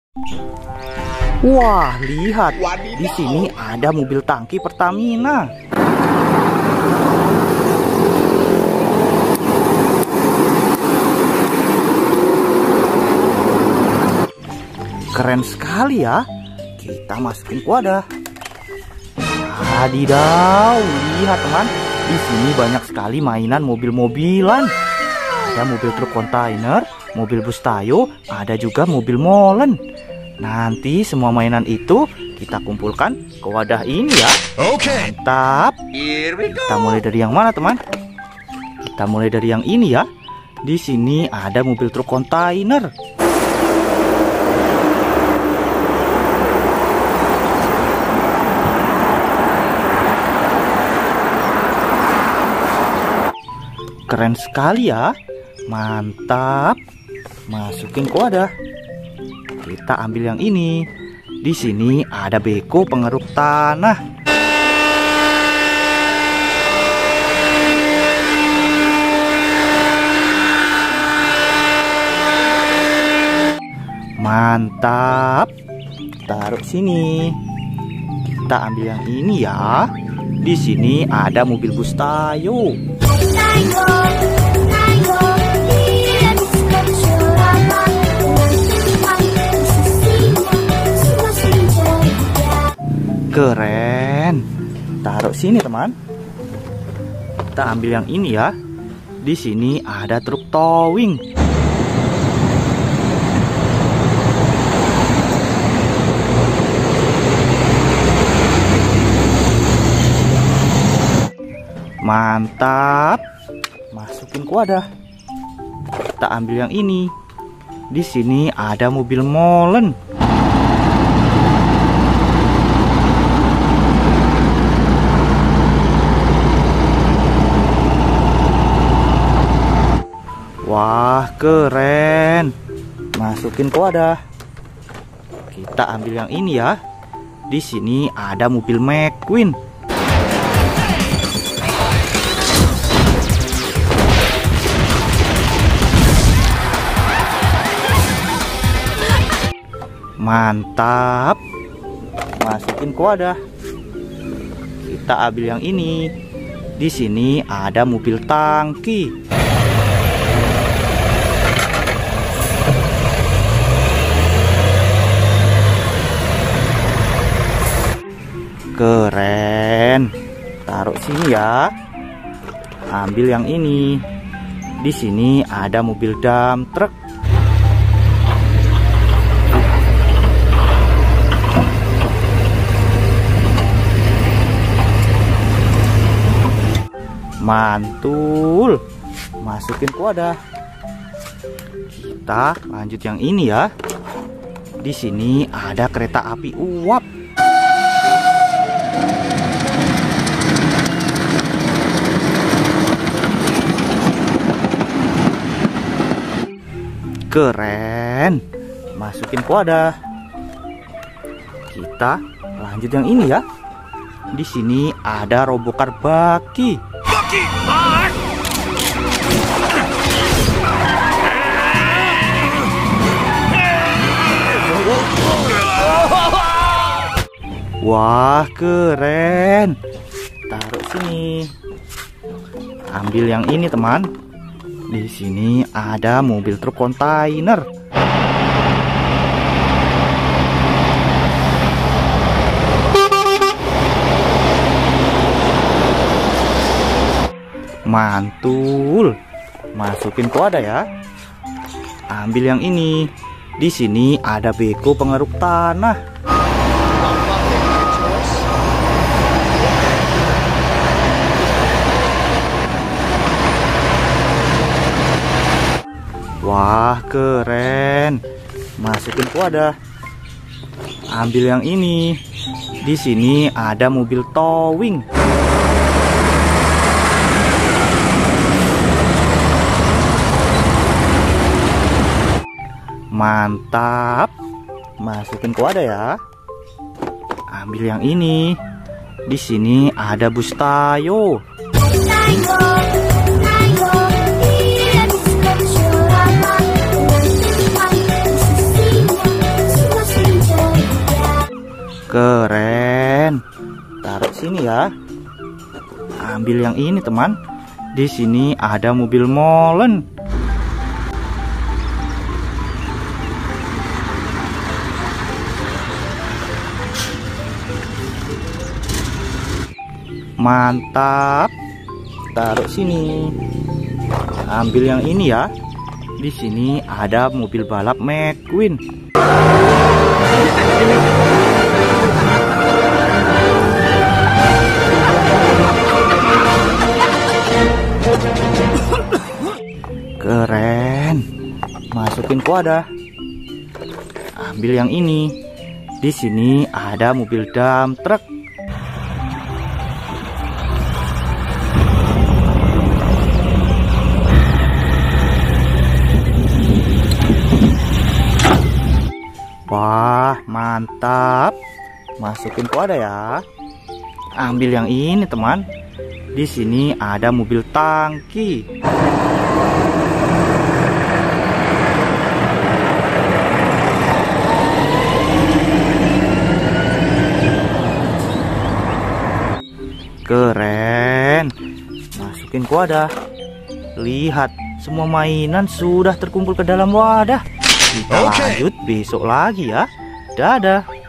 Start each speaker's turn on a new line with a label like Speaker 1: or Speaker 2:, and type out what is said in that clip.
Speaker 1: Wah, lihat. Di sini ada mobil tangki Pertamina. Keren sekali ya. Kita masukin ke wadah. Wadidaw, lihat teman. Di sini banyak sekali mainan mobil-mobilan. Ada mobil truk kontainer, mobil bus tayo, ada juga mobil molen. Nanti semua mainan itu kita kumpulkan ke wadah ini ya.
Speaker 2: Oke.
Speaker 1: Mantap. Kita mulai dari yang mana teman? Kita mulai dari yang ini ya. Di sini ada mobil truk kontainer. Keren sekali ya. Mantap. Masukin ke wadah. Kita ambil yang ini. Di sini ada beko pengeruk tanah. Mantap. Taruh sini. Kita ambil yang ini ya. Di sini ada mobil bus tayo. Keren. Taruh sini teman. Kita ambil yang ini ya. Di sini ada truk towing. Mantap. Masukin ke wadah. Kita ambil yang ini. Di sini ada mobil molen. Wah, keren. Masukin ke wadah. Kita ambil yang ini ya. Di sini ada mobil McQueen. Mantap. Masukin ke wadah. Kita ambil yang ini. Di sini ada mobil tangki. Keren. Taruh sini ya. Ambil yang ini. Di sini ada mobil dump truck. Mantul. Masukin ke wadah. Kita lanjut yang ini ya. Di sini ada kereta api uap. Keren. Masukin ke wadah. Kita lanjut yang ini ya. Di sini ada robokar baki. Wah, keren. Taruh sini. Ambil yang ini teman. Di sini ada mobil truk kontainer. Mantul. Masukin ke wadah ya. Ambil yang ini. Di sini ada beko pengeruk tanah. Wah, keren. Masukin ke wadah. Ambil yang ini. Di sini ada mobil towing. Mantap. Masukin ke wadah ya. Ambil yang ini. Di sini ada bus tayo. Keren. Taruh sini ya. Ambil yang ini, teman. Di sini ada mobil molen. Mantap. Taruh sini. Ambil yang ini ya. Di sini ada mobil balap McQueen. Keren. Masukin ke wadah. Ambil yang ini. Di sini ada mobil dump truck. Wah, mantap. Masukin ke wadah ya. Ambil yang ini, teman. Di sini ada mobil tangki. Keren. Masukin ke wadah. Lihat, semua mainan sudah terkumpul ke dalam wadah. Kita lanjut besok lagi ya. Dadah.